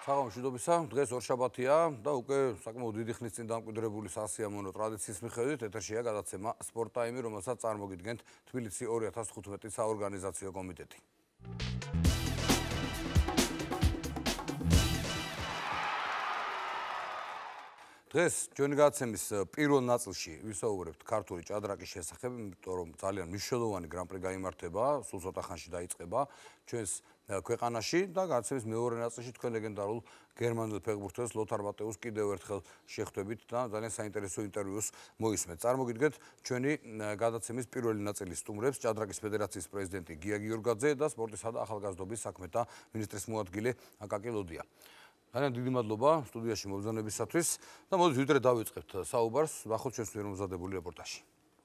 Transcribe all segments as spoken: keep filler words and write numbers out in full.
საღამო მშვიდობისა, დღეს ორშაბათია და უკვე საკმაოდ დიდი ხნის წინ დამკვიდრებული სასიამოვნო ტრადიციის მიხედვით ეთერშია გადაცემა სპორტ ტაიმი, რომელსაც წარმოგიდგენთ თბილისი ორი ათას თხუთმეტი საორგანიზაციო კომიტეტი. დღეს ჩვენი გადაცემის პირველ ნაწილში ვისაუბრებთ ქართული ჭადრაკის შესახებ, იმიტომ რომ ძალიან მნიშვნელოვანი გრან-პრი გაიმართება, სულ ცოტა ხანში დაიწყება ჩვენს ქვეყანაში და გადაცემის მეორე ნაწილში თქვენ ლეგენდარულ გერმანელ ფეხბურთელს ლოთარ მატეუს კიდევ ერთხელ შეხვდებით და ძალიან საინტერესო ინტერვიუს მოისმენთ. წარმოგიდგენთ ჩვენი გადაცემის პირველი ნაწილის სტუმრებს, ჭადრაკის ფედერაციის პრეზიდენტი გია გიორგაძე და სპორტისა და ახალგაზრდობის საქმეთა მინისტრის მოადგილე აკაკი ლოდია. ძალიან დიდი მადლობა სტუდიაში მობრძანებისათვის და მოდით ვიდრე დავიწყებთ საუბარს ნახოთ ჩვენს მიერ მომზადებული რეპორტაჟი.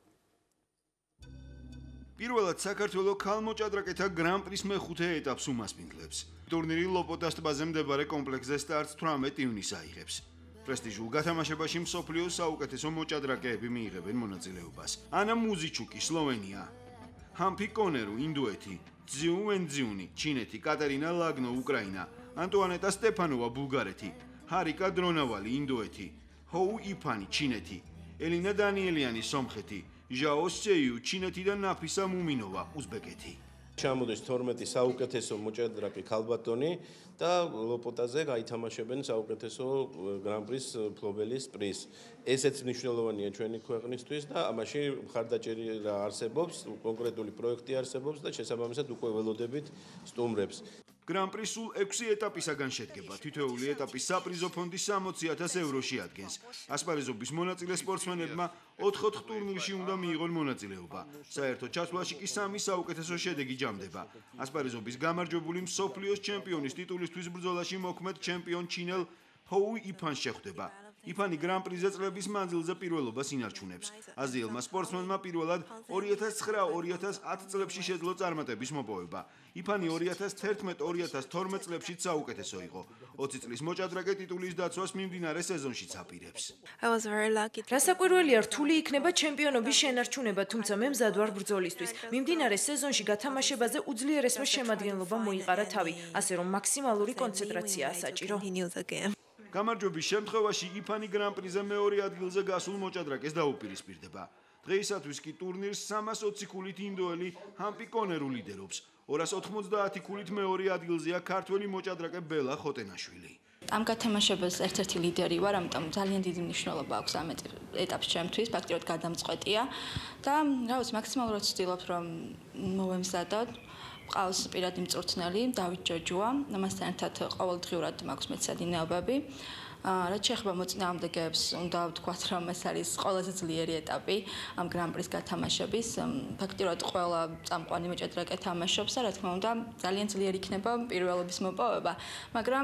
პირველად საქართველოს ქალმოჭადრაკეთა გრან-პრის მეხუთე ეტაპს უმასპინძლებს. ტურნირი ლოპოტას ტბაზე მდებარე კომპლექსზე სტარტს თვრამეტ ივნისს აიღებს. პრესტიჟულ გათამაშებაში მსოფლიოს საუკეთესო მოჭადრაკეები მიიღებენ მონაწილეობას. ანა მუზიჩუკი, სლოვენია, ჰამფი კონერუ, ინდოეთი, ძიუ ვენძიუნი, ჩინეთი, კატერინა ლაგნო, უკრაინა, ანტუანეტა სტეფანოვა, ბულგარეთი, ჰარიკა დრონავალი, ინდოეთი, ჰოუ იფანი, ჩინეთი, ელინა დანიელიანი, სომხეთი, ჟაო სეიუ, ჩინეთი და ნაფისა მუმინოვა, უზბეკეთი. ჩამოდის თორმეტი საუკეთესო მოჭადრაკე ქალბატონი და ლოპოტაზე გაითამაშებენ საუკეთესო გრან-პრის ფლობელის პრიზს. ესეც მნიშვნელოვანია ჩვენი ქვეყნისთვის და ამაში მხარდაჭერი არსებობს, კონკრეტული პროექტი არსებობს და შესაბამისად უკვე ველოდებით სტუმრებს. გრან-პრი სულ ექვსი ეტაპისაგან შედგება. თითოეული ეტაპის საპრიზო ფონდი სამოცი ათას ევროში ადგენს. ასპარეზობის მონაწილე სპორტსმენებმა ოთხ-ოთხ ტურნირში უნდა მიიღონ მონაწილეობა. საერთო ჩათვლაში კი სამი საუკეთესო შედეგი ჯამდება. ასპარეზობის გამარჯვებული მსოფლიოს ჩემპიონის ტიტულისთვის ბრძოლაში მოქმედ ჩემპიონ ჩინელ ჰოუ იფანს შეხვდება. იფანი გრან-პრიზე წლების მანძილზე პირველობას ინარჩუნებს. აზიელმა სპორტსმენმა პირველად ორი ათას ცხრა ორი ათას ათი წლებში შეძლო წარმატების მოპოვება. იფანი ორი ათას თერთმეტ ორი ათას თორმეტ წლებშიც საუკეთესო იყო. ოცი წლის მოჭადრაკე ტიტულის დაცვას მიმდინარე სეზონშიც აპირებს. რასაკვირველია, რთული იქნება ჩემპიონობის შენარჩუნება, თუმცა მე მზად ვარ ბრძოლისთვის. მიმდინარე სეზონში გათამაშებაზე უძლიერესმა შემადგენლობა მოიყარა თავი, ასე რომ მაქსიმალური კონცენტრაციაა საჭირო. გამარჯვების შემთხვევაში იფანი გრან-პრიზე მეორე ადგილზე გასულ მოჭადრაკეს დაუპირისპირდება. დღეისათვის კი ტურნირს სამას ოცი ქულით ინდოელი ჰამპი კონერუ ლიდერობს. ორას ოთხმოცდაათი ქულით მეორე ადგილზეა ქართველი მოჭადრაკე ბელა ხოტენაშვილი. ამ გათამაშებას ერთ-ერთი ლიდერი ვარ, ამიტომ ძალიან დიდი მნიშვნელობა აქვს ამ ეტაპს ჩემთვის, ფაქტიურად გადამწყვეტია და რაღაც მაქსიმალურად ვცდილობ რომ მოვემზადოთ. ყავს პირადი მწვრთნელი დავით ჯოჯუა, ამასთან ერთად ყოველდღიურად მაქვს მეცადინეობები. რაც შეეხება მოწინააღმდეგეებს, უნდა ვთქვათ, რომ ეს არის ყველაზე ძლიერი ეტაპი ამ გრან-პრის გათამაშების. ფაქტიურად ყველა წამყვანი მოჭადრაკე თამაშობს და რა თქმა უნდა, ძალიან ძლიერი იქნება პირველობის მოპოვება, მაგრამ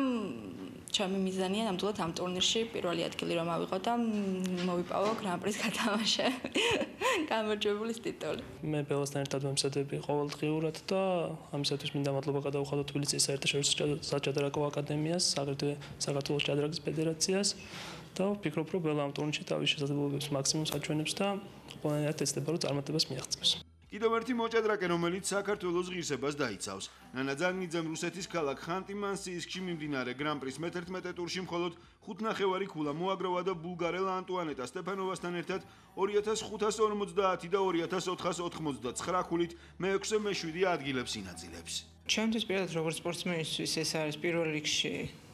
ჩემი მიზანია ნამდვილად ამ ტურნირში პირველი ადგილი რომ ავიღო და მოვიპოვო გრან-პრის გათამაშე გამარჯვებულის ტიტული. მე ბელასთან ერთად ვემზადები ყოველდღიურად და ამისათვის მინდა მადლობა გადავუხადო თბილისის საერთაშორისო საჭადრაკო აკადემიას, აგრეთვე საქართველოს ჭადრაკის ფედერაციას და ვფიქრობ, რომ ბელა ამ ტურნირში თავის შესაძლებლობებს მაქსიმუმს აჩვენებს და ყველანაირად ეცდება, რომ წარმატებას მიაღწევს. კიდევ ერთი მოჭადრაკე, რომელიც საქართველოს ღირსებას დაიცავს. ნანა ძაგნიძემ რუსეთის ქალაქ ხანტი-მანსიისკში მიმდინარე გრან-პრის მეთერთმეტე ტურში მხოლოდ ხუთნახევარი ქულა მოაგროვა და ბულგარელ ანტუანეტა სტეფანოვასთან ერთად ორი ათას ხუთას ორმოცდაათი და ორი ათას ოთხას ოთხმოცდაცხრა ქულით მეექვსე მეშვიდე ადგილებს ინაწილებს. ჩემთვის პირადად როგორც სპორტსმენისთვის ეს არის პირველ რიგში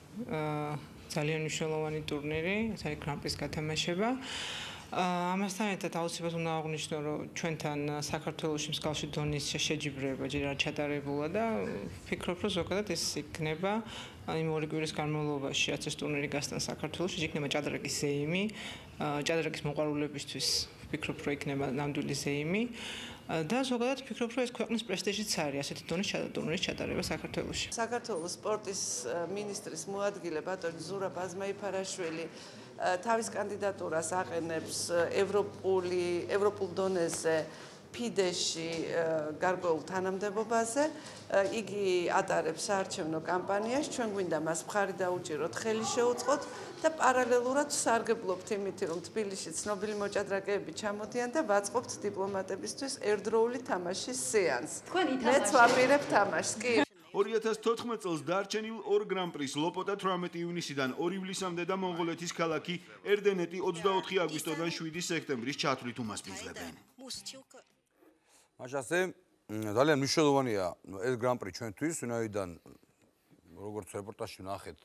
ძალიან მნიშვნელოვანი ტურნირი, ეს არის გრან-პრის გათამაშება. ამასთან ერთად აუცილებლად უნდა აღვნიშნო, რომ ჩვენთან საქართველოში მსგავსი დონის შეჯიბრება ჯერ არ ჩატარებულა და ვფიქრობ, რომ ზოგადად ეს იქნება იმ ორი კვირის განმავლობაში, რაც ეს ტურნირი გასტან საქართველოში, იქნება ჭადრაკის ზეიმი, ჭადრაკის მოყვარულებისთვის ვფიქრობ, რომ იქნება ნამდვილი ზეიმი და ზოგადად ვფიქრობ, რომ ეს ქვეყნის პრესტიჟიც არის ასეთი დონის ტურნირის ჩატარება საქართველოში. საქართველოს სპორტის მინისტრის მოადგილე ბატონი ზურაბ ბაზმაიფარაშვილი თავის კანდიდატურას აყენებს ევროპული ევროპულ დონეზე ფიდეში გარკვეულ თანამდებობაზე. იგი ატარებს საარჩევნო კამპანიას, ჩვენ გვინდა მას მხარი დაუჭიროთ, ხელი შეუწყოთ და პარალელურად სარგებლობთ იმით, რომ თბილისში ცნობილი მოჭადრაკეები ჩამოდიან და ვაწყობთ დიპლომატებისთვის ერთდროული თამაშის სეანსს. მეც ვაპირებ თამაშს, კი. ორი ათას თოთხმეტ წელს დარჩენილ ორ გრან-პრის ლოპოტა თვრამეტი ივნისიდან ორი ივლისამდე და მონღოლეთის ქალაქი ერდენეტი ოცდაოთხი აგვისტოდან შვიდი სექტემბრის ჩათვლით უმასპინძლებენ. მაშასე ძალიან მნიშვნელოვანია ეს გრან-პრი ჩვენთვის, ვინაიდან როგორც რეპორტაჟში ნახეთ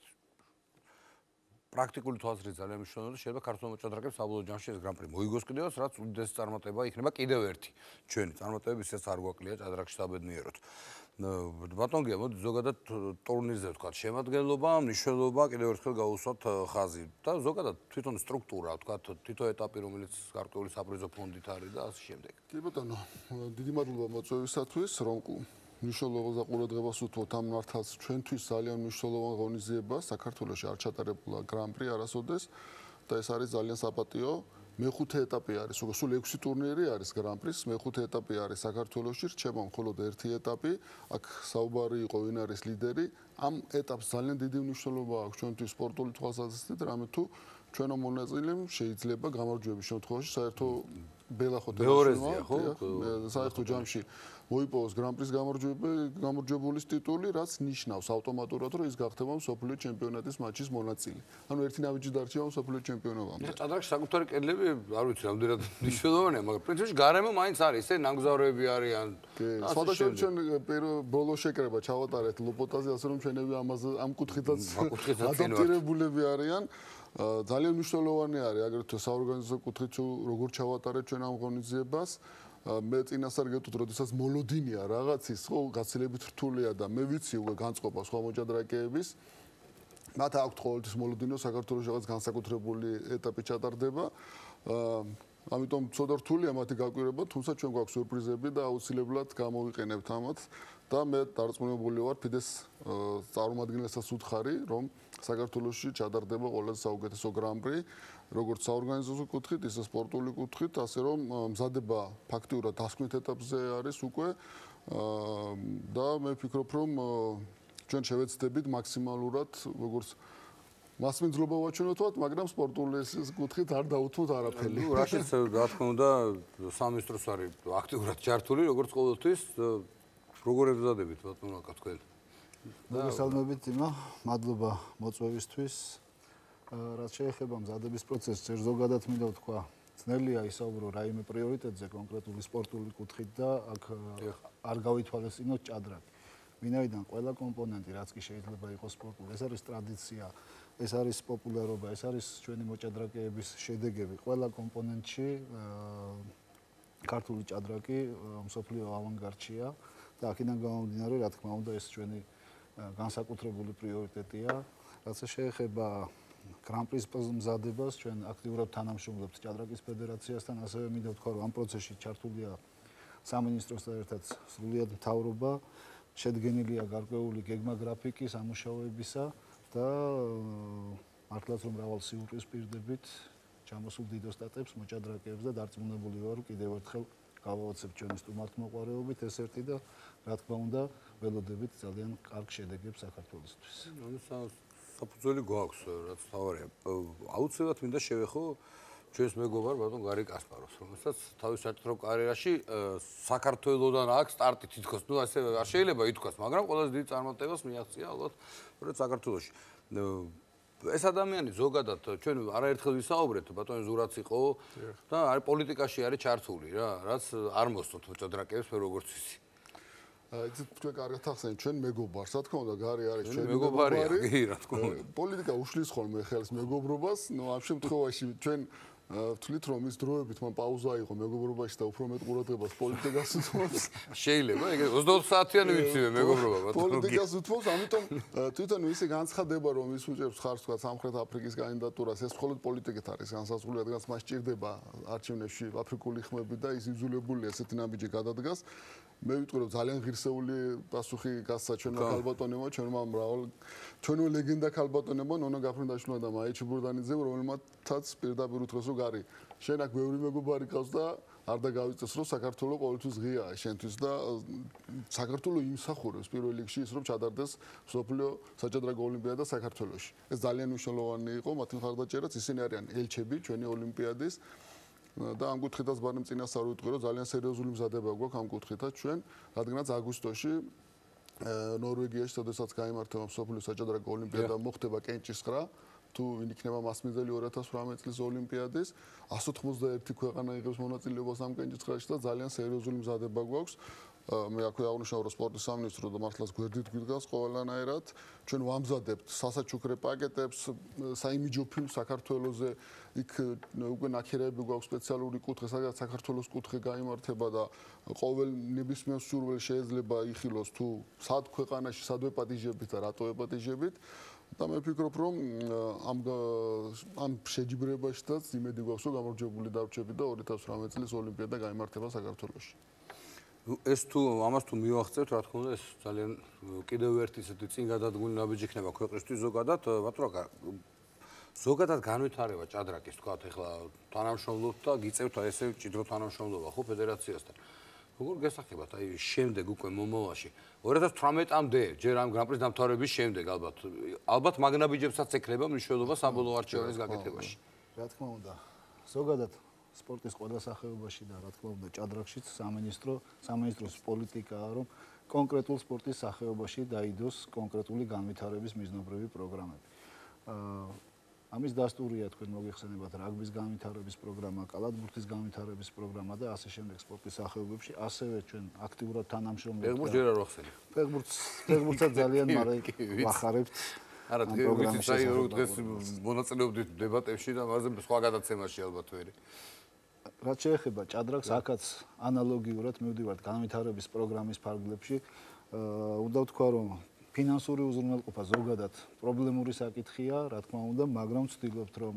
პრაქტიკული თვალსაზრისით ძალიან მნიშვნელოვანია, შეიძლება ქართულ მოჭადრაკეებს საბოლოო ჯამში ეს გრან-პრი მოიგოს კიდევაც, რაც უდიდესი წარმატება იქნება კიდევ ერთი ჩვენი წარმატებები, ისეც არ გვაკლია ჭადრაკში საბედნიეროდ. ბატონ გია, მოდი ზოგადად ტურნირზე ვთქვათ, შემადგენლობა, მნიშვნელობა კიდევ ერთხელ გავუსვათ ხაზი და ზოგადად თვითონ სტრუქტურა, ვთქვათ, თითო ეტაპი, რომელიც გარკვეული საპრიზო ფონდით არის და ასე შემდეგ. კი ბატონო, დიდი მადლობა მოწვევისათვის, რომ მნიშვნელოვან ყურადღებას უთმობთ ამ მართალს. ჩვენთვის ძალიან მნიშვნელოვანი ღონისძიება საქართველოში არ ჩატარებულა გრან-პრი არასოდეს და ეს არის ძალიან საპატიო. მეხუთე ეტაპი არის, უკვე სულ ექვსი ტურნირი არის გრან-პრის, მეხუთე ეტაპი არის საქართველოში, რჩება მხოლოდ ერთი ეტაპი. აქ საუბარი იყო ვინ არის ლიდერი. ამ ეტაპს ძალიან დიდი მნიშვნელობა აქვს ჩვენთვის სპორტული თვალსაზრისით, რამე თუ ჩვენო მონაწილემ შეიძლება გამარჯვების შემთხვევაში საერთო ბელახოთ მეორეზეა, ხო? საერთო ჯამში მოიპოვოს გრან-პრის გამარჯვებულის ტიტული, რაც ნიშნავს ავტომატურად, რომ ის გახდება მსოფლიო ჩემპიონატის მატჩის მონაწილე. ანუ ერთი ნაბიჯი დარჩება მსოფლიო ჩემპიონობამდე. ჭადრაკში საკუთარი კედლები, არ ვიცი, რამდენად მნიშვნელოვანია, მაგრამ პრინციპში გარემო მაინც არის, ესე ნამგზავრები არიან. სხვადასხვა ჩვენ ბოლო შეკრება ჩავატარეთ ლოპოტაზე, ასე რომ ჩვენები ამაზე ამ კუთხითაც ადაპტირებულები არიან. ძალიან მნიშვნელოვანი არის აგრეთვე საორგანიზაციო კუთხით როგორ ჩავატარეთ ჩვენ ამ ღონისძიებას. მე წინასწარ გეტყვით, როდესაც მოლოდინია რაღაცის, ხო, გაცილებით რთულია და მე ვიცი უკვე განწყობა სხვა მოჭადრაკეების. მათ აქვთ ყოველთვის მოლოდინო საქართველოს რაღაც განსაკუთრებული ეტაპი ჩატარდება. ამიტომ ცოტა რთულია მათი გაკვირება, თუმცა ჩვენ გვაქვს სიურპრიზები და აუცილებლად გამოვიყენებთ ამათ. და მე დარწმუნებული ვარ, ფიდეს წარმომადგენელსაც უთხარი, რომ საქართველოში ჩატარდება ყველაზე საუკეთესო გრან-პრი, როგორც საორგანიზაციო კუთხით, ისე სპორტული კუთხით, ასე რომ მზადება ფაქტიურად დასკვნით ეტაპზე არის უკვე და მე ვფიქრობ, რომ ჩვენ შევეცდებით მაქსიმალურად, როგორც მასპინძლობა ვაჩვენოთ, მაგრამ სპორტული კუთხით არ დაუთმოთ არაფერი. ნუ რაშიც რა თქმა უნდა, სამინისტროს არის აქტიურად ჩართული, როგორც ყოველთვის როგორ ებრძადებით ბატონო კათქველი? მოგესალმებით იმო, მადლობა მოწვევისთვის. რაც შეეხება მზადების პროცესს, ჯერ ზოგადად მინდა ვთქვა, ძნელია ისაუბრო რაიმე პრიორიტეტზე კონკრეტული სპორტული კუთხით და აქ არ გავითვალისწინოთ ჭადრაკი. ვინაიდან ყველა კომპონენტი, რაც კი შეიძლება იყოს სპორტული, ეს არის ტრადიცია, ეს არის პოპულარობა, ეს არის ჩვენი მოჭადრაკეების შედეგები. ყველა კომპონენტში ქართული ჭადრაკი მსოფლიო ავანგარდშია და აქედან გამომდინარე, რა თქმა უნდა, ეს ჩვენი განსაკუთრებული პრიორიტეტია. რაც შეეხება გრან-პრის მზადებას, ჩვენ აქტიურად თანამშრომლებთ ჭადრაკის ფედერაციასთან, ასევე მინდა ვთქვა, რომ ამ პროცესში ჩართულია სამინისტროსთან ერთად სრულიად მთავრობა, შედგენილია გარკვეული გეგმა გრაფიკი სამუშაოებისა და მართლაც რომ მრავალ სიურპრიზს პირდებით ჩამოსულ დიდ ოსტატებს, მოჭადრაკეებს და დარწმუნებული ვარ, კიდევ ერთხელ გავაოცებთ ჩვენი სტუმართმოყვარეობით ეს ერთი და რა თქმა უნდა, ველოდებით ძალიან კარგ შედეგებს საქართველოსთვის. საფუძველი გვაქვს, რაც თავარია. აუცილებლად მინდა შევეხო ჩვენს მეგობარ ბატონ გარი კასპაროვს, რომელსაც თავის საჭირო კარიერაში საქართველოსდან აქვს სტარტი თითქოს, ნუ ასე არ შეიძლება ითქვას, მაგრამ ყველაზე დიდ წარმატებას მიაღწია ალბათ საქართველოში. ეს ადამიანი ზოგადად ჩვენ არაერთხელ ვისაუბრეთ, ბატონი ზურაც იყო და არის პოლიტიკაში არის ჩართული რა, რაც არ მოსწონთ მოჭადრაკეებს მე როგორც ვიცი. იცით თქვენ კარგად ახსენეთ, ჩვენ მეგობარს, რა თქმა უნდა, გარი არის ჩვენი მეგობარია, კი, რა თქმა უნდა. პოლიტიკა უშლის ხოლმე ხელს მეგობრობას, ნუ ამ შემთხვევაში ჩვენ ვთვლით, რომ ის დროებით მან პაუზა იყო მეგობრობაში და უფრო მეტ ყურადღებას პოლიტიკას უთმობს. შეიძლება, ეგ ოცდაოთხ საათიანი ვიცივე მეგობრობა, ბატონო. პოლიტიკას უთმობს, ამიტომ თვითონ ისე განცხადება, რომ ის უჭერს ხარს თქვა სამხრეთ აფრიკის კანდიდატურას, ეს მხოლოდ პოლიტიკით არის განსაზღვრული, რადგან მას სჭირდება არჩევნებში აფრიკული ხმები და ის იძულებულია ესეთი ნაბიჯი გადადგას. მე ვიტყვი რომ ძალიან ღირსეული პასუხი გასცა ჩვენმა ქალბატონებმა, ჩვენმა მრავალ ჩვენო ლეგენდა ქალბატონებმა, ნონო გაფრინდაშვილმა და მაიჩი ბურდანიძემ, რომელმაც პირდაპირ უთხრეს რომ გარი, შენ აქ ბევრი მეგობარი ყავს და არ და გავიწეს რომ საქართველოს ყოველთვის ღიაა შენთვის და საქართველოს იმსახურებს პირველ რიგში ის რომ ჩადარდეს მსოფლიო საჭადრაკო ოლიმპიადა საქართველოში. ეს ძალიან მნიშვნელოვანი იყო მათი მხარდაჭერაც, ისინი არიან ელჩები ჩვენი ოლიმპიადის. და ამ კუთხითაც ბარემ წინასწარ ვიტყვი რომ ძალიან სერიოზული მზადება გვაქვს ამ კუთხითაც ჩვენ, რადგანაც აგვისტოში ნორვეგიაში, სადაც გაიმართება მსოფლიო საჭადრაკო ოლიმპიადა, მოხდება კენჭისყრა. თუ ვინ იქნება მასპინძელი ორი ათას ოცდაოთხ წლის ოლიმპიადის, εκατს ოცდაერთი ქვეყანა იღებს მონაწილეობას ამ კენჭისყრაში და ძალიან სერიოზული მზადება გვაქვს. მე აქვე აღნიშნავ, რომ სპორტის სამინისტრო და მართლაც გვერდით გვიდგას ყველანაირად. ჩვენ ვამზადებთ სასაჩუქრე პაკეტებს, საიმიჯო ფილმს საქართველოზე, იქ უკვე ნაქერები გვაქვს სპეციალური კუთხე, სადაც საქართველოს კუთხე გაიმართება და ყოველ ნებისმიერ სურვილს შეიძლება იხილოს თუ სად ქვეყანაში სად ვეპატიჟებით და რატო ვეპატიჟებით. და მე ვფიქრობ, რომ ამ ამ შეჯიბრებაშიც იმედი გვაქვს, რომ გამარჯვებული დარჩები და ორი ათას ოცდაოთხ წლის ოლიმპიადა გაიმართება საქართველოში. ეს თუ ამას თუ მივახცევთ, რა თქმა უნდა, ეს ძალიან კიდევ ერთი ისეთი წინ გადადგმული ნაბიჯი იქნება ქვეყნისთვის ზოგადად, ბატონო, ზოგადად განვითარება ჭადრაკის, თქვათ, ეხლა თანამშრომლობთ და გიწევთ ესე ჭიდრო თანამშრომლობა ხო ფედერაციასთან. როგორ გესახებათ აი შემდეგ უკვე მომავალში ორი ათას თვრამეტამდე ჯერ ამ გრან-პრის დამთავრების შემდეგ ალბათ ალბათ მაგნაბიჯებსაც ექნება მნიშვნელობა საბოლოო არჩევნების გაკეთებაში. რა თქმა უნდა, ზოგადად სპორტის ყველა სახეობაში და რა თქმა უნდა ჭადრაკშიც სამინისტრო სამინისტროს პოლიტიკაა, რომ კონკრეტულ სპორტის სახეობაში დაიდოს კონკრეტული განვითარების მიზნობრივი პროგრამები. ამის დასტურია თქვენ მოგიხსენებათ რაგბის განვითარების პროგრამა, კალათბურთის განვითარების პროგრამა და ასე შემდეგ სპორტის სახეობებში, ასევე ჩვენ აქტიურად თანამშრომლობთ. ფეხბურთს ჯერ არ ვახსენებ. ფეხბურთს ფეხბურთსაც ძალიან მარე ვახარებთ. არა, დღეს აი დღეს მონაწილეობდით დებატებში და მასზე სხვა გადაცემაში ალბათ ვერი. რაც შეეხება ჭადრაკს, აქაც ანალოგიურად მივდივართ განვითარების პროგრამის ფარგლებში. უნდა ვთქვა, რომ ფინანსური უზრუნველყოფა ზოგადად პრობლემური საკითხია, რა თქმა უნდა, მაგრამ ვცდილობთ, რომ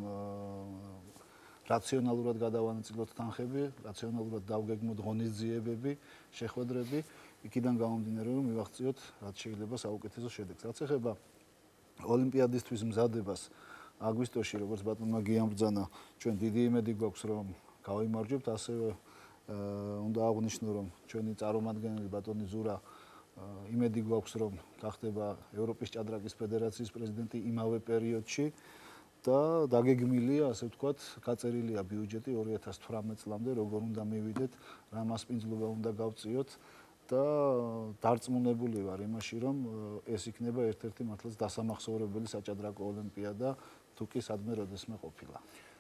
რაციონალურად გადავანაწილოთ თანხები, რაციონალურად დავგეგმოთ ღონისძიებები, შეხვედრები, იქიდან გამომდინარე, რომ მივახციოთ რაც შეიძლება საუკეთესო შედეგს. რაც ეხება ოლიმპიადისთვის მზადებას აგვისტოში, როგორც ბატონმა გიამბრძანა, ჩვენ დიდი იმედი გვაქვს, რომ გავიმარჯვებთ, ასევე უნდა აღვნიშნო, რომ ჩვენი წარმომადგენელი ბატონი ზურა იმედი გვაქვს, რომ გახდება ევროპის ჭადრაკის ფედერაციის პრეზიდენტი იმავე პერიოდში და დაგეგმილია, ასე ვთქვათ, გაწერილია ბიუჯეტი ორი ათას თვრამეტ წლამდე, როგორ უნდა მივიდეთ, რა მასპინძლობა უნდა გავწიოთ და დარწმუნებული ვარ იმაში, რომ ეს იქნება ერთ-ერთი მართლაც დასამახსოვრებელი საჭადრაკო ოლიმპიადა, თუ კი სადმე როდესმე ყოფილა.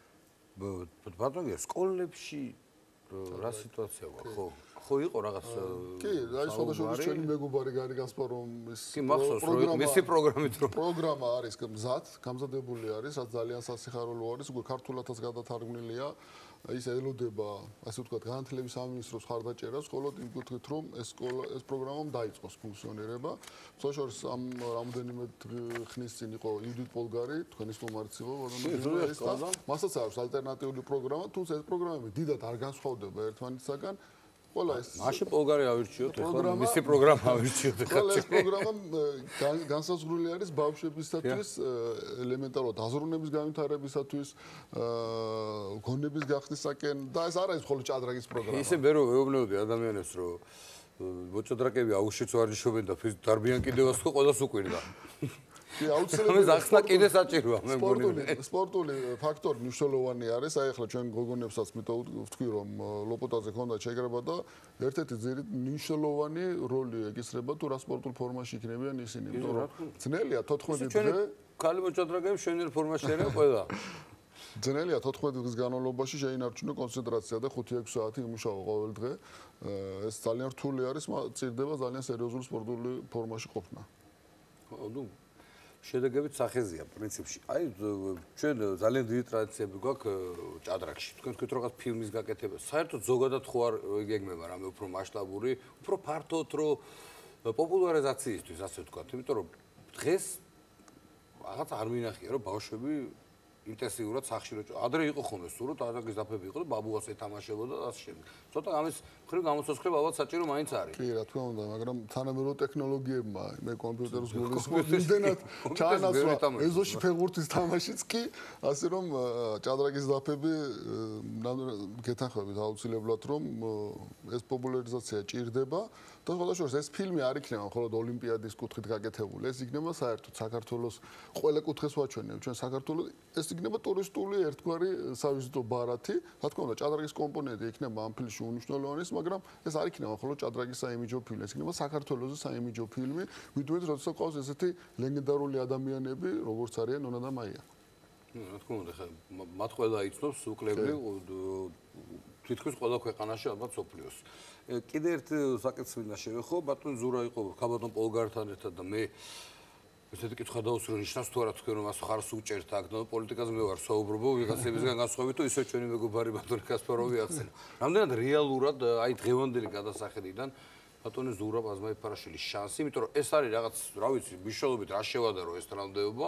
ბატონო, სკოლებში რა სიტუაცია გვაქვს, ხო? ხო იყო რაღაც კი, აი სხვადასხვა ჩვენი მეგობარი გარი გასპარომ ის კი მახსოვს რომ მისი პროგრამით რომ პროგრამა არის მზად, გამზადებული არის, რაც ძალიან სასიხარულო არის, უკვე ქართულადაც გადათარგმნილია. ის ელოდება, ასე ვთქვათ, განათლების სამინისტროს ხარდაჭერას, ხოლო იმ კუთხით რომ ეს სკოლა ეს პროგრამა დაიწყოს ფუნქციონირება. სწორედ ამ რამოდენიმე ხნის წინ იყო იუდიტ პოლგარი, თქვენი სტუმარიც იყო, ბატონო. მასაც აქვს ალტერნატიული პროგრამა, თუმცა ეს პროგრამები დიდად არ განსხვავდება ერთმანეთისაგან. ყველა ეს მაშინ პოლგარი ავირჩიოთ, ეხლა მისი პროგრამა ავირჩიოთ ეხლა. ყველა ეს პროგრამა განსაზღვრული არის ბავშვებისათვის, ელემენტარულად აზროვნების განვითარებისათვის, გონების გახსნისაკენ და ეს არ არის მხოლოდ ჭადრაკის პროგრამა. ისე მე რომ ვეუბნებოდი ადამიანებს, რომ მოჭადრაკეები აუშიც ვარჯიშობენ და დარბიან კიდევაც ხო ყველას უკვირდა. კი, აუცილებლად ახსნა კიდე საჭიროა, მე მგონი. სპორტული სპორტული ფაქტორი მნიშვნელოვანი არის. აი ახლა ჩვენ გოგონებსაც მითქვი, რომ ლოპოტაზე ქონდა შეგრება და ერთ-ერთი ძირი მნიშვნელოვანი როლი ეკისრება თუ რა სპორტულ ფორმაში იქნებიან ისინი. იმიტომ რომ ძნელია თოთხმეტი დღე ქალი მოჭადრაკეები შვენიერ ფორმაში არიან ყველა. ძნელია თოთხმეტი დღის განმავლობაში შეინარჩუნო კონცენტრაცია და ხუთი ექვსი საათი იმუშაო ყოველ დღე. ეს ძალიან რთული არის, წირდება ძალიან სერიოზული სპორტული ფორმაში ყოფნა. ნუ შედეგებით სახეზია პრინციპში. აი ჩვენ ძალიან დიდი ტრადიციები გვაქვს ჭადრაკში. თქვენ თქვით რაღაც ფილმის გაკეთება. საერთოდ ზოგადად ხო არ გეგმება რამე უფრო მასშტაბური, უფრო ფართოდ რომ პოპულარიზაციისთვის ასე ვთქვათ. იმიტომ რომ დღეს რაღაც არ მინახია რომ ბავშვები ინტენსიურად სახში რო ადრე იყო ხოლმე სულ რომ ჭადრაკის დაფები იყო და ბაბუას ეთამაშებოდა და ასე შემდეგ. ცოტა ამის მხრივ გამოცოცხლება ალბათ საჭირო მაინც არის. კი, რა თქმა უნდა, მაგრამ თანამედროვე ტექნოლოგიებმა მე კომპიუტერს გულისხმობ იმდენად ჩაანაცვლა ეზოში ფეხბურთის თამაშიც კი, ასე რომ ჭადრაკის დაფები გეთანხმებით აუცილებლად რომ ეს პოპულარიზაცია ჭირდება და სხვადასხვა ეს ფილმი არ იქნება მხოლოდ ოლიმპიადის კუთხით გაკეთებული. ეს იქნება საერთოდ საქართველოს ყველა კუთხეს ვაჩვენებ. ჩვენ საქართველოს ეს ის იქნება ტურისტული ერთგვარი სავიზიტო ბარათი. რა თქმა უნდა, ჭადრაგის კომპონენტი იქნება ამ ფილმში უნიშნელოვანი, მაგრამ ეს არ იქნება მხოლოდ ჭადრაგის საიმიჯო ფილმი, ეს იქნება საქართველოს საიმიჯო ფილმი, ვიდრე როდესაც ყავს ესეთი ლეგენდარული ადამიანები, როგორც არიან ნონა და მაია. რა თქმა უნდა, ხა მათ ყველა იცნობს უკლებლი თითქოს ყველა ქვეყანაში ალბათ სოფლიოს. კიდე ერთ საკითხს მინდა შევეხო, ბატონ ზურა იყო ქალბატონ პოლგართან ერთად და მე ესეთი კითხვა დაუსვრო, ნიშნავს თუ არა თქვენ რომ მას ხარს უჭერთ აქ და პოლიტიკაზე მე ვარ საუბრობო ვიღაცებისგან განსხვავებით თუ ისე ჩვენი მეგობარი ბატონი კასპაროვი ახსენა. რამდენად რეალურად აი დღევანდელი გადასახედიდან ბატონი ზურა პაზმაიფარაშვილის შანსი, იმიტომ რომ ეს არის რაღაც, რა ვიცი, მნიშვნელობით რა შევადარო ეს ტრანსფერობა,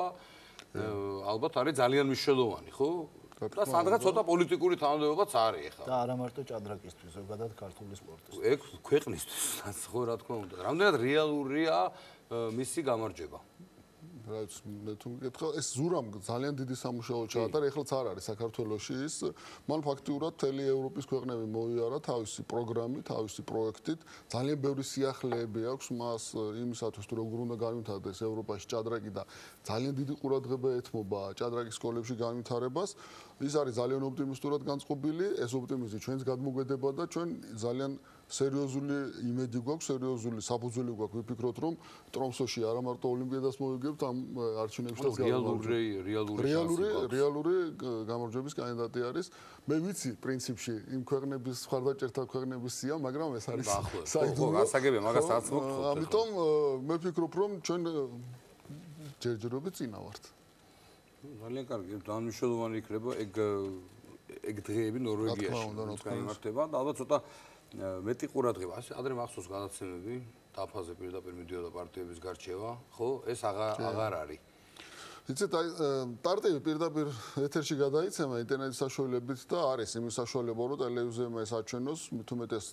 ალბათ არის ძალიან მნიშვნელოვანი, ხო? და სადღაც ცოტა პოლიტიკური თანამდებობაც არის ახლა. და არა მარტო ჭადრაკისთვის, ზოგადად ქართული სპორტისთვის. ეგ ქვეყნისთვის, ხო რა თქმა უნდა. რამდენად რეალურია მისი გამარჯვება? რაც მე თუ მეკითხა, ეს ზურამ ძალიან დიდი სამუშაო ჩაატარა, ეხლაც არ არის საქართველოში ის. მან ფაქტიურად მთელი ევროპის ქვეყნები მოიარა თავისი პროგრამით, თავისი პროექტით. ძალიან ბევრი სიახლეები აქვს მას იმისათვის, თუ როგორ უნდა განვითარდეს ევროპაში ჭადრაკი და ძალიან დიდი ყურადღება ეთმობა ჭადრაკის სკოლებში განვითარებას. ის არის ძალიან ოპტიმისტურად განწყობილი, ეს ოპტიმიზმი ჩვენს გადმოგვედება და ჩვენ ძალიან სერიოზული იმედი გვაქვს, სერიოზული საფუძველი გვაქვს, ვიფიქროთ, რომ ტრომსოში არა მარტო ოლიმპიადას მოვიგებთ ამ არჩევნებში და რეალური რეალური რეალური რეალური გამარჯვების კანდიდატი არის. მე ვიცი პრინციპში იმ ქვეყნების მხარდაჭერთა ქვეყნების სია, მაგრამ ეს არის საიდუმლო. გასაგებია, მაგას არც მოგთხოვთ. ამიტომ მე ვფიქრობ, რომ ჩვენ ჯერჯერობით წინა ვართ. ძალიან კარგი, დანიშნულოვანი იქნება ეგ ეგ დღეები ნორვეგიაში გამართება და ალბათ ცოტა მეტი ყურადღება. ასე ადრე მახსოვს განაცემები, დაფაზე პირდაპირ მიდიოდა პარტიების გარჩევა, ხო? ეს აღარ აღარ არის. იცით, აი პარტიები პირდაპირ ეთერში გადაიცემა ინტერნეტის საშუალებით და არის იმის საშუალება, რომ ტელევიზიამ ეს აჩვენოს, მით უმეტეს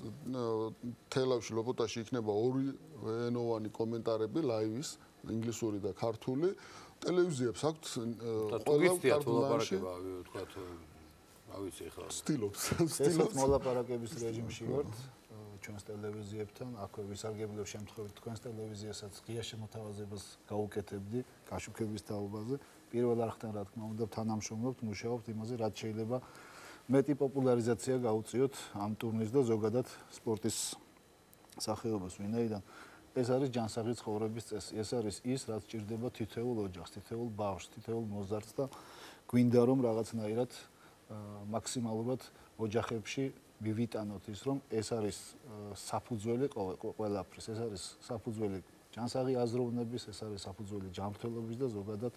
თელავში ლოპოტაში იქნება ორი ენოვანი კომენტარები ლაივის, ინგლისური და ქართული. ტელევიზიებს აქვთ ყველა პარტიაში, თქვა რა ვიცი ხა სტილობს სტილობს მოლაპარაკების რეჟიმში ვართ ჩვენს ტელევიზიებთან, აქვე ვისარგებლებ შემთხვევით თქვენს ტელევიზიასაც ღია შემოთავაზებას გაუკეთებდი გაშუქების თაობაზე. პირველ არხთან რა თქმა უნდა თანამშრომლობთ, მუშაობთ იმაზე, რაც შეიძლება მეტი პოპულარიზაცია გაუწიოთ ამ ტურნირს და ზოგადად სპორტის სახეობას, ვინაიდან ეს არის ჯანსაღი ცხოვრების წესი. ეს არის ის, რაც ჭირდება თითოეულ ოჯახს, თითოეულ ბავშვს, თითოეულ მოზარდს და გვინდა რომ რაღაცნაირად მაქსიმალურად ოჯახებში მივიტანოთ ის, რომ ეს არის საფუძველი ყველაფრის, ეს არის საფუძველი ჯანსაღი აზროვნების, ეს არის საფუძველი ჯანმრთელობის და ზოგადად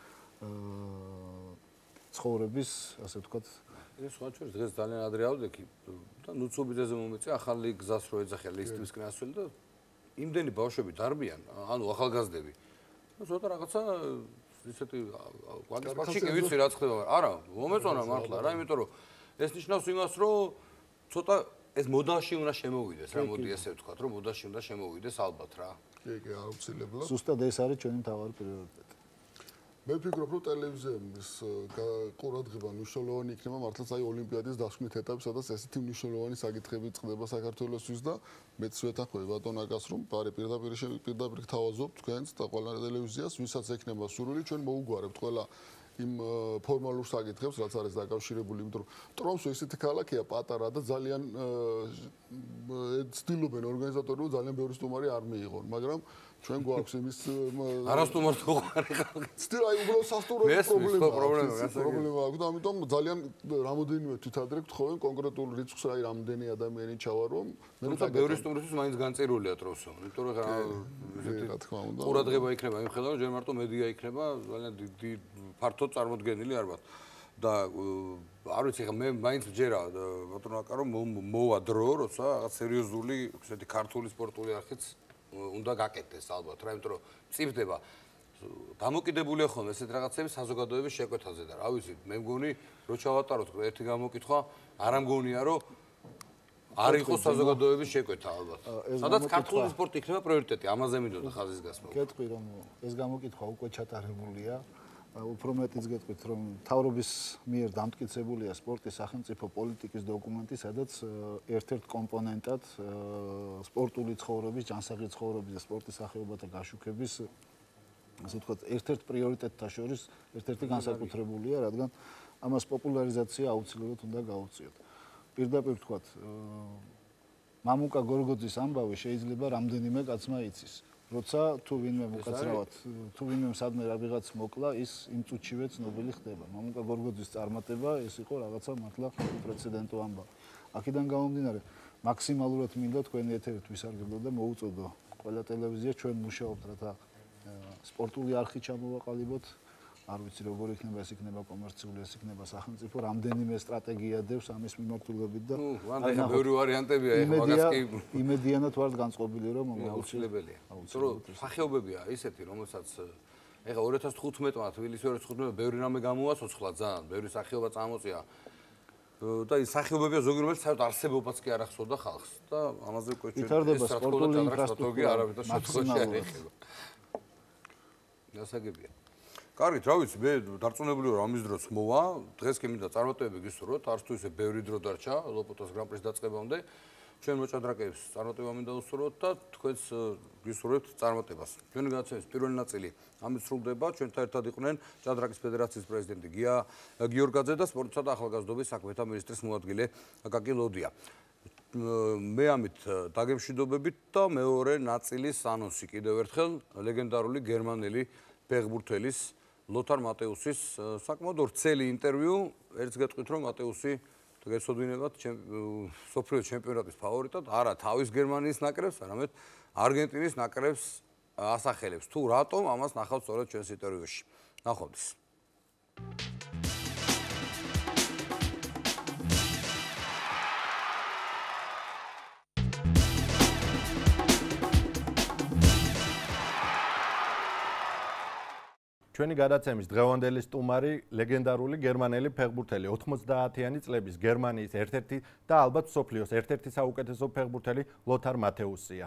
ცხოვრების, ასე ვთქვათ, ეს სხვა ჩვენს დღეს ძალიან ადრე ავდექი და ნუცუბიძეზე მომეწია ახალი გზას რო ეძახია ლისტვის კრასველი და იმდენი ბავშვები დარბიან, ანუ ახალგაზრდები. და ცოტა რაღაცა ისეთი ვაგის პარკში კი ვიცი რა ხდება. არა, მომეწონა მართლა რა, იმიტომ რომ ეს ნიშნავს იმას, რომ ცოტა ეს მოდაში უნდა შემოვიდეს, რა მოდი ესე ვთქვათ, რომ მოდაში უნდა შემოვიდეს ალბათ რა. კი, კი, აუცილებლად. ზუსტად ეს არის ჩვენი მთავარი პრიორიტეტი. მე ვფიქრობ, რომ ტელევიზიების ყურადღება მნიშვნელოვანი იქნება მართლაც აი ოლიმპიადის დასკვნით ეტაპი, სადაც ესეთი მნიშვნელოვანი საკითხები წყდება საქართველოსთვის და მეც ვეთანხმები ბატონ აკას, რომ პარი პირდაპირ პირდაპირ გთავაზობთ თქვენს და ყველა ტელევიზიას, ვისაც ექნება სურვილი, ჩვენ მოუგვარებთ ყველა იმ ფორმალურ საკითხებს, რაც არის დაკავშირებული, იმიტომ რომ ტრომსო ისეთი ქალაქია პატარა და ძალიან ცდილობენ ორგანიზატორები ძალიან ბევრი სტუმარი არ მიიღონ, მაგრამ ჩვენ გვაქვს იმის არასტუმართ უყარი ხალხი. ცდილ აი უბრალოდ სასტუმროების პრობლემა აქვს, პრობლემა აქვს და ამიტომ ძალიან რამოდენიმე თვითადრე გთხოვენ კონკრეტულ რიცხვს, აი რამდენი ადამიანი ჩავა რომ მე თვითონ ბევრი სტუმრისთვის მაინც განწერულია ტროსო, იმიტომ რომ რა თქმა უნდა ყურადღება იქნება იმ ხედავ, რომ ჯერ მარტო მედია იქნება ძალიან დიდი ფართოდ წარმოდგენილი არ ვარ. და არ ვიცი ხა მე მაინც ვჯერა ბატონო აკა რომ მოვა დრო, როცა რაღაც სერიოზული ესეთი ქართული სპორტული არხიც უნდა გაკეთდეს ალბათ რა, იმიტომ რომ წიფდება დამოკიდებულია ხოლმე ესეთ რაღაცები საზოგადოების შეკვეთაზე და რა ვიცი, მე მგონი რო ჩავატაროთ ერთი გამოკითხვა, არ ამგონია რომ არ იყოს საზოგადოების შეკვეთა ალბათ. სადაც ქართული სპორტი იქნება პრიორიტეტი, ამაზე მინდოდა ხაზის გასმა. გეტყვი რომ ეს გამოკითხვა უკვე ჩატარებულია. უფრო მეტიც გეტყვით რომ თავრობის მიერ დამტკიცებულია სპორტის სახელმწიფო პოლიტიკის დოკუმენტი, სადაც ერთ-ერთ კომპონენტად სპორტული ცხოვრების, ჯანსაღი ცხოვრების და სპორტის სახეობათა გაშუქების ასე ვთქვათ, ერთ-ერთ პრიორიტეტთა შორის ერთ-ერთი განსაკუთრებულია, რადგან ამას პოპულარიზაცია აუცილებლად უნდა გაუწიოთ. პირდაპირ ვთქვათ, მამუკა გორგოძის ამბავი შეიძლება რამდენიმე კაცმა იცის. როცა თუ ვინმე მოკაცრავად, თუ ვინმე სადმე რაღაც მოკლა, ის იმ წუთშივე ცნობილი ხდება. მამუკა გორგოძის წარმატება ეს იყო რაღაცა მართლა უპრეცედენტო ამბავი. აქედან გამომდინარე, მაქსიმალურად მინდა თქვენი ეთერით ვისარგებლო და მოუწოდო ყველა ტელევიზია ჩვენ მუშაობთ, რათა სპორტული არხი ჩამოვაყალიბოთ. არ ვიცი როგორ იქნება, ეს იქნება კომერციული, ეს იქნება სახელმწიფო, რამდენიმე სტრატეგია დევს ამის მიმართულებით და ნუ ვანდ ბევრი ვარიანტებია, ეხლა მაგას კი იმედიანად ვართ განწყობილი, რომ აუცილებელია. თუმცა სახეობებია ისეთი, რომელსაც ეხლა ორი ათას თხუთმეტმა თბილისში ორი ათას თხუთმეტმა ბევრი რამე გამოასოცხლა ძალიან, ბევრი სახეობა წამოწია. და ის სახეობებია ზოგი რომელიც საერთოდ არსებობაც კი არ ახსოვდა ხალხს და ამაზე უკვე ჩვენ ვითარდება სპორტული ინფრასტრუქტურა არავითარ შემთხვევაში არ ეხება. გასაგებია. კარგით, რა ვიცი, მე დარწმუნებული ვარ ამის დროც მოვა. დღეს კი მინდა წარმატებები გისურვოთ, არც თუ ისე ბევრი დრო დარჩა ლოპოტას გრან-პრის დაწყებამდე. ჩვენ მოჭადრაკეებს წარმატება მინდა უსურვოთ და თქვენს გისურვებთ წარმატებას. ჩვენი განაცემის პირველი ნაწილი ამით სრულდება. ჩვენთან ერთად იყვნენ ჭადრაკის ფედერაციის პრეზიდენტი გია გიორგაძე და სპორტისა და ახალგაზრდობის საქმეთა მინისტრის მოადგილე აკაკი ლოდია. მე ამით დაგემშვიდობებით და მეორე ნაწილის ანონსი კიდევ ერთხელ ლეგენდარული გერმანელი ფეხბურთელის ლოთარ მატეუსის საკმაოდ ვრცელი ინტერვიუ. ერთს გეტყვით, რომ მატეუსი გეცოდინებათ მსოფლიოს ჩემპიონატის ფავორიტად, არა თავის გერმანიის ნაკრებს, არამედ არგენტინის ნაკრებს ასახელებს. თუ რატომ, ამას ნახავთ სწორედ ჩვენს ინტერვიუში. ნახვამდის. ჩვენი გადაცემის დღევანდელი სტუმარი ლეგენდარული გერმანელი ფეხბურთელი ოთხმოცდაათიანი წლების გერმანიის ერთ-ერთი და ალბათ მსოფლიოს ერთ-ერთი საუკეთესო ფეხბურთელი ლოთარ მათეუსია.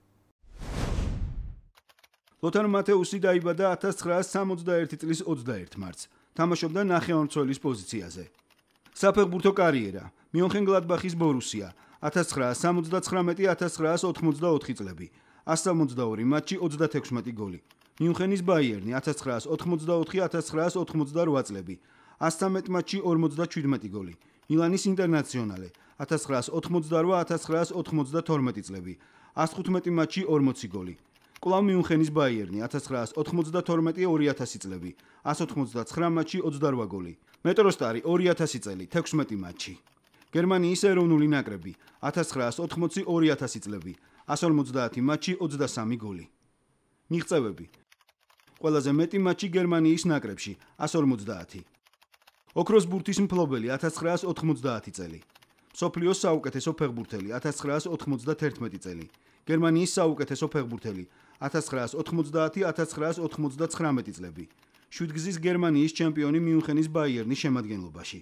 ლოთარ მათეუსი დაიბადა ათას ცხრაას სამოცდაერთი წლის ოცდაერთ მარტს. თამაშობდა ნახევარმცველის პოზიციაზე. საფეხბურთო კარიერა: მიონხენგლადბახის ბორუსია, ათას ცხრაას სამოცდაცხრამეტი ათას ცხრაას ოთხმოცდაოთხი წლები, ასი ოცდაორი მატჩი, ოცდათექვსმეტი გოლი. მიუნხენის ბაიერნი ათას ცხრაას ოთხმოცდაოთხი ათას ცხრაას ოთხმოცდარვა წლები, ასი ცხრამეტი მატჩი, ორმოცდაჩვიდმეტი გოლი. მილანის ინტერნაციონალე ათას ცხრაას ოთხმოცდარვა ათას ცხრაას ოთხმოცდათორმეტი წლები, ასი თხუთმეტი მატჩი, ორმოცი გოლი. კვლავ მიუნხენის ბაიერნი ათას ცხრაას ოთხმოცდათორმეტი ორი ათასი წლები, ასი ოცდათხმეტი მატჩი, ოცდარვა გოლი. მეტროსტარი ორი ათასი წელი, თექვსმეტი მატჩი. გერმანიის ეროვნული ნაკრები ათას ცხრაას ოთხმოცი ორი ათასი წლები, ასი ორმოცდაათი მატჩი, ოცდასამი გოლი. მიღწევები: ყველაზე მეტი მატჩი გერმანიის ნაკრებში ასი ორმოცდაათი. ოქროს ბურთის მფლობელი ათას ცხრაას ოთხმოცდაათი წელი. მსოფლიოს საუკეთესო ფეხბურთელი ათას ცხრაას ოთხმოცდათერთმეტი წელი. გერმანიის საუკეთესო ფეხბურთელი ათას ცხრაას ოთხმოცდაათი ათას ცხრაას ოთხმოცდაცხრამეტი წლები. შვიდგზის გერმანიის ჩემპიონი მიუნხენის ბაიერნის შემადგენლობაში.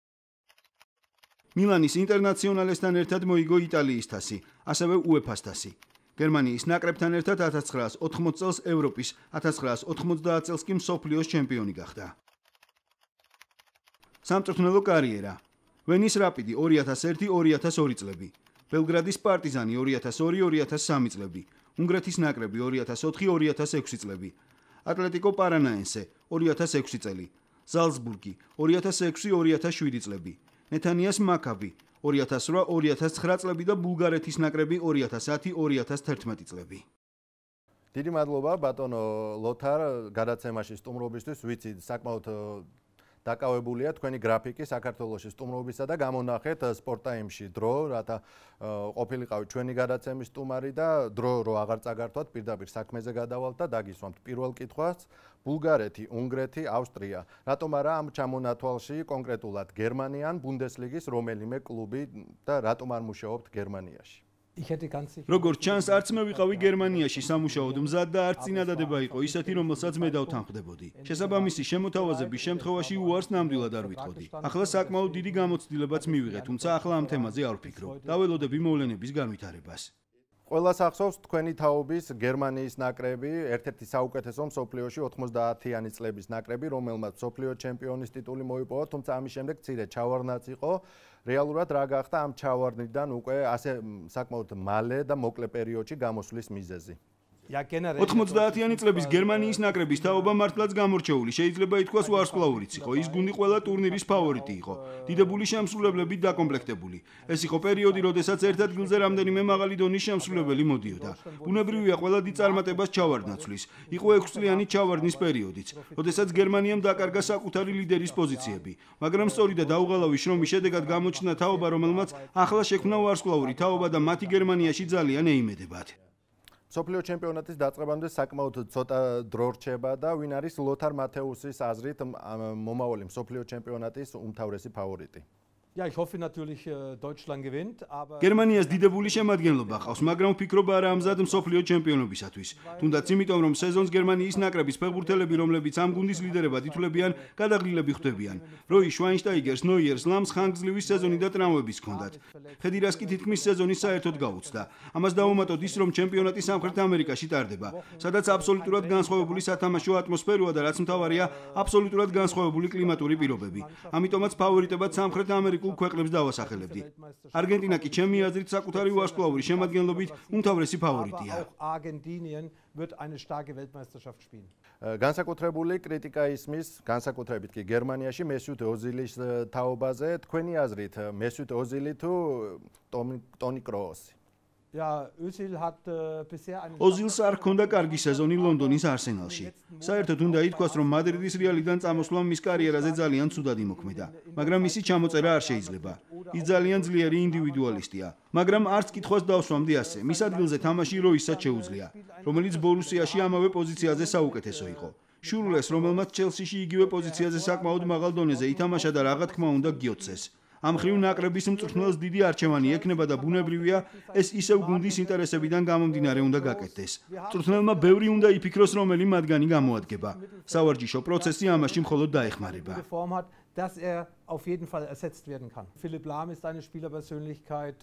მილანის ინტერნაციონალესთან ერთად მოიგო იტალიის თასი, ასევე უეფას თასი. გერმანიის ნაკრებთან ერთად ათას ცხრაას ოთხმოცი წელს ევროპის, ათას ცხრაას ოთხმოცდაათ წელს კი მსოფლიოს ჩემპიონი გახდა. სამწვრთნელო კარიერა: ვენის რაპიდი ორი ათას ერთი ორი ათას ორი წლები, ბელგრადის პარტიზანი ორი ათას ორი ორი ათას სამი წლები, უნგრეთის ნაკრები ორი ათას ოთხი ორი ათას ექვსი წლები, ატლეტიკო პარანაენსე ორი ათას ექვსი წელი, ზალცბურგი ორი ათას ექვსი ორი ათას შვიდი წლები, ნეთანიას მაკაბი ორი ათას რვა ორი ათას ცხრა წლები და ბულგარეთის ნაკრები ორი ათას ათი ორი ათას თერთმეტი წლები. დიდი მადლობა ბატონო ლოთარ გადაცემაში სტუმრობისთვის. ვიცი საკმაოდ დაკავებულია თქვენი გრაფიკი საქართველოში სტუმრობისა და გამონახეთ სპორტაიმში დრო, რათა ყოფილიყავით ჩვენი გადაცემის სტუმარი და დრო რო აღარ წაგართვათ, პირდაპირ საქმეზე გადავალთ და დაგისვამთ პირველ კითხვას. ბულგარეთი, უნგრეთი, ავსტრია. რატომ არა ამ ჩამონათვალში კონკრეტულად გერმანია ან ბუნდესლიგის რომელიმე კლუბი და რატომ არ მუშაობთ გერმანიაში? როგორც ჩანს, არც მე ვიყავი გერმანიაში სამუშაოდ მზად და არც წინადადება იყო ისეთი, რომელსაც მე დავთანხმდებოდი. შესაბამისი შემოთავაზების შემთხვევაში უარს ნამდვილად არ ვიტყოდი. ახლა საკმაოდ დიდი გამოცდილებაც მივიღე, თუმცა ახლა ამ თემაზე არ ვფიქრობ. დაველოდები მოვლენების განვითარებას. ყველას ახსოვს თქვენი თაობის გერმანიის ნაკრები, ერთ-ერთი საუკეთესო მსოფლიოში ოთხმოცდაათიანი წლების ნაკრები, რომელმაც მსოფლიო ჩემპიონის ტიტული მოიპოვა, თუმცა ამის შემდეგ მცირე ჩავარდნაც იყო. რეალურად რა გახდა ამ ჩავარდნიდან უკვე ასე საკმაოდ მალე და მოკლე პერიოდში გამოსვლის მიზეზი? ოთხმოცდაათიანი წლების გერმანიის ნაკრების თაობა მართლაც გამორჩეული, შეიძლება ითქვას ვარსკვლავურიც იყო. ის გუნდი ყველა ტურნირის ფავორიტი იყო. დიდებული შემსრულებლებით დაკომპლექტებული. ეს იყო პერიოდი, როდესაც ერთ ადგილზე რამდენიმე მაღალი დონის შემსრულებელი მოდიოდა. ბუნებრივია, ყველა დიდ წარმატებას ჩავარდნაცვლის. იყო ექვსწლიანი ჩავარდნის პერიოდიც, როდესაც გერმანიამ დაკარგა საკუთარი ლიდერის პოზიციები, მაგრამ სწორი და დაუღალავი შრომის შედეგად გამოჩნდა თაობა, რომელმაც ახლა შექმნა ვარსკვლავური თაობა და მათი გერმანიაში ძალიან ეიმედებათ. სოფლიო ჩემპიონატის დაწყებამდე საკმაოდ ცოტა დრო რჩება და ვინ არის ლოთარ მათეუსის აზრით მომავალი სოფლიო ჩემპიონატის უმთავრესი ფავორიტი? Ja, ich hoffe natürlich, Deutschland gewinnt, aber გერმანიას დიდებული შემადგენლობა ყავს, მაგრამ ვფიქრობა არა ამზად მსოფლიო ჩემპიონობისათვის. თუნდაც იმიტომ, რომ სეზონს გერმანიის ნაკრების ფეხბურთელები, რომლებიც ამ გუნდის ლიდერებად ითვლებიან, გადაღლილები ხვდებიან. როი შვაინშტაიგერს, ნოიერს, ლამს ხანგრძლივი სეზონი და ტრამვებიც ჰქონდათ. ხედირას კი თითქმის სეზონი საერთოდ გაუწდა. ამას დაუმატოთ ის, რომ ჩემპიონატი სამხრეთ ამერიკაში ტარდება, სადაც აბსოლუტურად განსხვავებული სათამაშო ატმოსფეროა და რაც მთავარია, აბსოლუტურად განსხვავებული კლიმატური პირობები. ამიტომაც ფავორიტებად სამხრეთ ამერიკას ქვეყნებს დავასახელებდი. არგენტინა კი ჩემი აზრით საკუთარი ვარსკვლავური შემადგენლობით უმთავრესი ფავორიტია. განსაკუთრებული კრიტიკა ისმის, განსაკუთრებით კი გერმანიაში მესუტ ოზილის თაობაზე. თქვენი აზრით, მესუტ ოზილი თუ ტონი კროოსი? ოზილს არ ჰქონდა კარგი სეზონი ლონდონის არსენალში. საერთოდ უნდა ითქვას, რომ მადრიდის რეალიდან წამოსვლამ მის კარიერაზე ძალიან ცუდად იმოქმედა, მაგრამ მისი ჩამოწერა არ შეიძლება. ის ძალიან ძლიერი ინდივიდუალისტია, მაგრამ არც კითხვას დავსვამდი ასე. მის ადგილზე თამაში როისაც შეუძლია, რომელიც ბორუსიაში ამავე პოზიციაზე საუკეთესო იყო. შურლეს, რომელმაც ჩელსიში იგივე პოზიციაზე საკმაოდ მაღალ დონეზე ითამაშა და რა თქმა უნდა გიოცეს. ამ ხრივ ნაკრების მწვრთნელს დიდი არჩევანი ექნება და ბუნებრივია, ეს ისევ გუნდის ინტერესებიდან გამომდინარე უნდა გაკეთდეს. მწვრთნელმა ბევრი უნდა იფიქროს, რომელი მათგანი გამოადგება. სავარჯიშო პროცესი ამაში მხოლოდ დაეხმარება. dass er auf jeden Fall ersetzt werden kann. Philipp Lahm ist eine Spielerpersönlichkeit.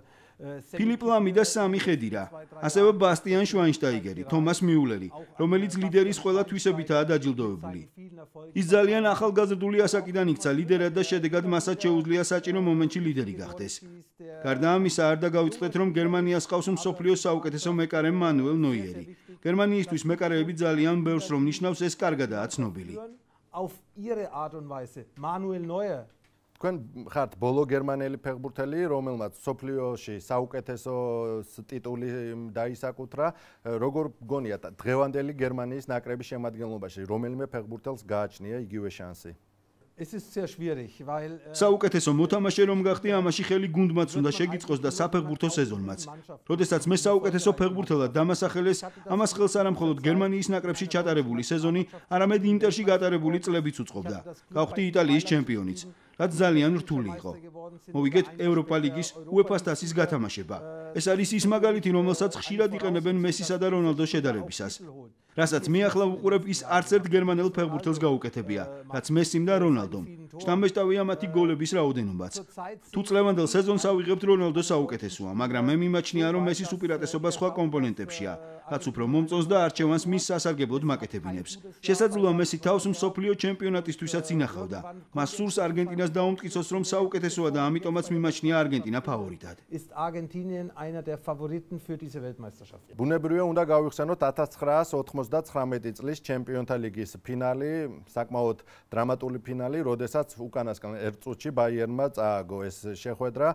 Philipp Lahm და სამი ხედირა, ასევე ბასტიან შვაინშტაიგერი, თომას მიულერი, რომელიც ლიდერის ყველა თვისებითაა დაჯილდოვებული. ის ძალიან ახალგაზრდული ასაკიდან იქცა ლიდერად და შედეგად მასაც შეუძლია საჭირო მომენტში ლიდერი გახდეს. გარდა ამისა, არ დაგავიწყდეთ, რომ გერმანიას ყავს მსოფლიოს საუკეთესო მეკარე მანუელ ნოიერი. გერმანიისთვის მეკარეები ძალიან ბევრს რომ ნიშნავს, ეს კარგადაა ცნობილი. auf ihre Art und Weise. Manuel Neuer. თქვენ ხართ ბოლო გერმანელი ფეხბურთელი, რომელმაც სოფლიოში საუკეთესო ტიტული დაისაკუთრა. როგორ გონიათ დღევანდელი გერმანიის ნაკრების შემადგენლობაში, რომელიმე ფეხბურთელს გააჩნია იგივე შანსი? Es ist sehr schwierig, weil საუკეთესო მოთამაშე რომ გახდი, ამაში ხელი გუნდმაც უნდა შეგიწყოს და საფეხბურთო სეზონმაც. როდესაც მე საუკეთესო ფეხბურთელად დამასახელეს, ამას ხელს არა მხოლოდ გერმანიის ნაკრებში ჩატარებული სეზონი, არამედ ინტერში გატარებული წლებიც უწყობდა. გავხდი იტალიის ჩემპიონიც, რაც ძალიან რთული იყო. მოვიგეთ ევროპა ლიგის, უეფას თასის გათამაშება. ეს არის ის მაგალითი, რომელსაც ხშირად იყენებენ მესისა და რონალდოს შედარებისას. რასაც მე ახლა ვუყურებ, ის არც ერთ გერმანელ ფეხბურთელს გაუკეთებია, რაც მესიმ და რონალდომ. შთამბეჭდავია მათი გოლების რაოდენობაც. თუ წლევანდელ სეზონს ავიღებთ, რონალდო საუკეთესოა, მაგრამ მე მიმაჩნია, რომ მესის უპირატესობა სხვა კომპონენტებშია, რაც უფრო მომწონს და არჩევანს მის სასარგებლოდ მაკეთებინებს. შესაძლოა მესი თავს მსოფლიო ჩემპიონატისთვისაც ინახავდა. მას სურს არგენტინას დაუმტკიცოს, რომ საუკეთესოა და ამიტომაც მიმაჩნია არგენტინა ფავორიტად. Ist Argentinien einer der Favoriten für diese Weltmeisterschaft. ბუნებრივია უნდა გავიხსენოთ ათას ცხრაას ოცდაათი წლის ჩემპიონთა ლიგის ფინალი, საკმაოდ დრამატული ფინალი, როდესაც უკანასკენ ერთ წუთში ბაიერნმა წააგო ეს შეხვედრა.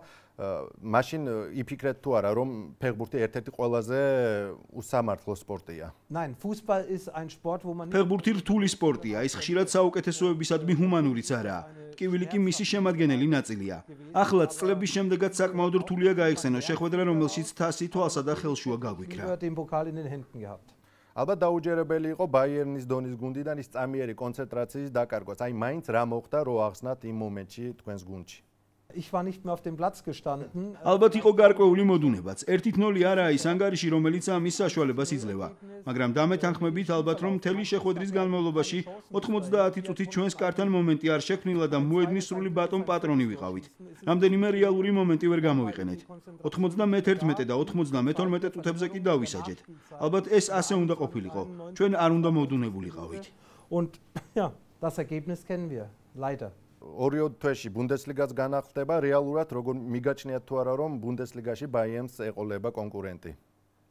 მაშინ იფიქრეთ თუ არა, რომ ფეხბურთი ერთ-ერთი ყველაზე უსამართლო სპორტია? Nein, Fußball ist ein Sport, wo man ფეხბურთი რთული სპორტია, ის ხშირად საუკეთესოებისადმი ჰუმანურიც არაა. ტკივილი კი მისი შემადგენელი ნაწილია. ახლაც წლების შემდეგაც საკმაოდ რთულია გაიხსენოს შეხვედრა, რომელშიც თასი თვალსა და ხელშუა გაგვიქრა. ალბათ დაუჯერებელი იყო ბაიერნის დონის გუნდიდან ის წამიერი კონცენტრაციის დაკარგვას. აი მაინც რა მოხდა, რო ახსნათ იმ მომენტში თქვენს გუნდში? Ich war nicht mehr auf dem Platz gestanden. ალბათ იყო გარკვეული მოდუნებაც. ერთი ნული არაა ის ანგარიში, რომელიც ამის საშუალებას იძლევა. მაგრამ დამეთანხმებით ალბათ რომ მთელი შეხვედრის განმავლობაში ოცდაათი წუთით ჩვენს კართან მომენტი არ შექმნილა და მოედნის სრული ბატონ პატრონი ვიყავით. რამდენიმე რეალური მომენტი ვერ გამოვიყენეთ. ოცდამეერთმეტე და ოცდამეთორმეტე წუთებზე კი დავისაჯეთ. ალბათ ეს ასე უნდა ყოფილიყო. ჩვენ არ უნდა მოდუნებულიყავით. Und ja, das Ergebnis kennen wir, leider. ორიო თვეში ბუნდესლიგაც განახლდება, რეალურად როგორ მიგაჩნიათ თუ არა, რომ ბუნდესლიგაში ბაიერნს ეყოლება კონკურენტი?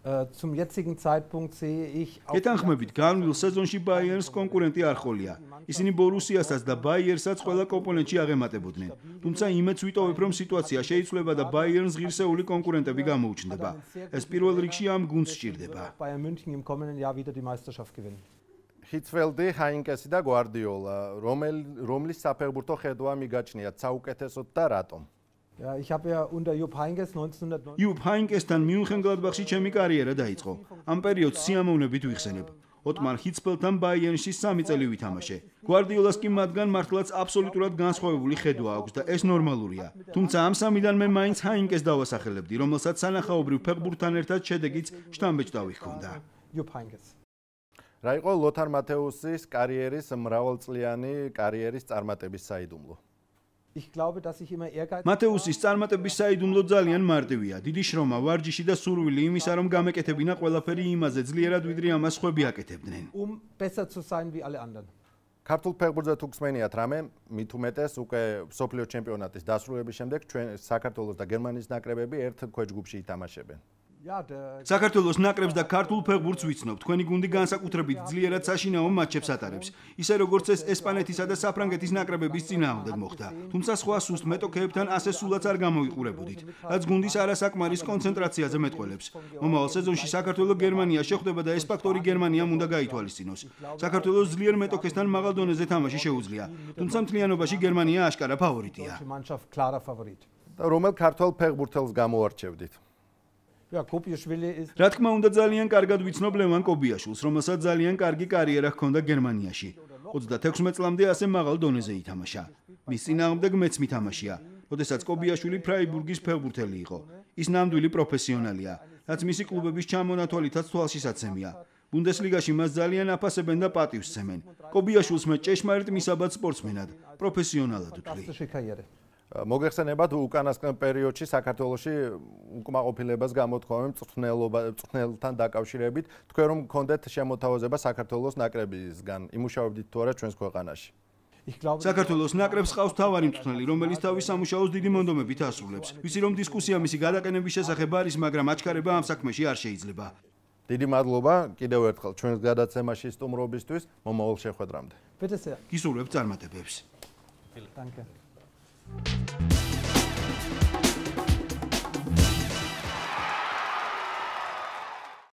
Zum jetzigen Zeitpunkt sehe ich ეთანხმებით განვლილ სეზონში ბაიერნს კონკურენტი არ ხოლია. ისინი ბორუსიასაც და ბაიერსაც ყველა კომპონენტში აღემატებოდნენ. თუმცა იმედს ვიტოვებ, რომ სიტუაცია შეიცვლება და ბაიერნს ღირსეული კონკურენტები გამოუჩნდება. ეს პირველ რიგში ამ გუნდს სჭირდება. Bayern München im kommenden Jahr wieder die Meisterschaft gewinnen. ჰიცველდი, ჰაინკესი და გვარდიოლა, რომლის საფეხბურთო ხედვა მიგაჩნიათ საუკეთესოდ და რატომ? Ja, ich habe ja unter Jupp Heynckes neunzehnhundertneunzig Jupp Heynckesთან მიუნხენ-გლადბახში ჩემი კარიერა დაიწყო. ამ პერიოდს სიამოვნებით ვიხსენებ. ოტმარ ჰიცფელდთან ბაიერნში სამი წელი ვითამაშე. გვარდიოლას კი მათგან მართლაც აბსოლუტურად განსხვავებული ხედვა აქვს და ეს ნორმალურია. თუმცა ამ სამიდან მე მაინც ჰაინკეს დავასახელებდი, რომელსაც სანახაობრივ ფეხბურთთან ერთად შედეგიც შტამბეჭდავი ჰქონდა. Jupp Heynckes. რა იყო ლოთარ მათეუსის კარიერის მრავალწლიანი კარიერის წარმატების საიდუმლო? Ich glaube, dass ich immer ehrgeizig მათეუსის წარმატების საიდუმლო ძალიან მარტივია. დიდი შრომა, ვარჯიში და სურვილი იმისა, რომ გამეკეთებინა ყველაფერი იმაზე ძლიერად, ვიდრე ამას ხვები აკეთებდნენ. um besser zu sein wie alle anderen. ქართულ ფეხბურთზე თუ გსმენიათ რამე, მით უმეტეს უკვე მსოფლიო ჩემპიონატის დასრულების შემდეგ ჩვენ საქართველოს და გერმანიის ნაკრებები ერთ ქვეჯგუფში ითამაშებენ. საქართველოს ნაკრებს და ქართულ ფეხბურთს ვიცნობ. თქვენი გუნდი განსაკუთრებით ძლიერად საშინაო მატჩებს ატარებს. ისე როგორც ეს ესპანეთისა და საფრანგეთის ნაკრებების წინააღმდეგ მოხდა. თუმცა სხვა სუსტ მეტოქეებთან ასე სულაც არ გამოიყურებოდით, რაც გუნდის არასაკმარის კონცენტრაციაზე მეტყველებს. მომავალ სეზონში საქართველოს გერმანია შეხვდება და ეს ფაქტორი გერმანიამ უნდა გაითვალისწინოს. საქართველოს ძლიერ მეტოქესთან მაღალ დონეზე თამაში შეუძლია, თუმცა მთლიანობაში გერმანია აშკარა ფავორიტია. და რომელ ქართველ ფეხბურთელს გამოარჩევდით? რა თქმა უნდა ძალიან კარგად ვიცნობ ლევან კობიაშვილს, რომელსაც ძალიან კარგი კარიერა ჰქონდა გერმანიაში. ოცდათექვსმეტ წლამდე ასე მაღალ დონეზე ითამაშა. მის წინააღმდეგ მეც მითამაშია, როდესაც კობიაშვილი ფრაიბურგის ფეხბურთელი იყო. ის ნამდვილი პროფესიონალია, რაც მისი კლუბების ჩამონათვალითაც თვალშისაცემია. ბუნდესლიგაში მას ძალიან აფასებენ და პატივს სცემენ. კობიაშვილს მე ჭეშმარიტ მისაბად სპორტსმენად, პროფესიონალად ვთვლი. მოგეხსენებათ უკანასკნელ პერიოდში საქართველოში უკმაყოფილებას გამოთქვამენ მწვრთნელთან დაკავშირებით. თქვენ რომ გქონდეთ შემოთავაზება საქართველოს ნაკრებისგან, იმუშავებდით თუ არა ჩვენს ქვეყანაში? საქართველოს ნაკრებს ყავს თავარი მწვრთნელი, რომელიც თავის სამუშაოს დიდი მონდომებით ასრულებს. ვიცი რომ დისკუსია მისი გადაყენების შესახებ არის, მაგრამ აჩქარება ამ საქმეში არ შეიძლება. დიდი მადლობა კიდევ ერთხელ ჩვენს გადაცემაში სტუმრობისთვის. მომავალ შეხვედრამდე. გისურვებთ წარმატებებს. Danke.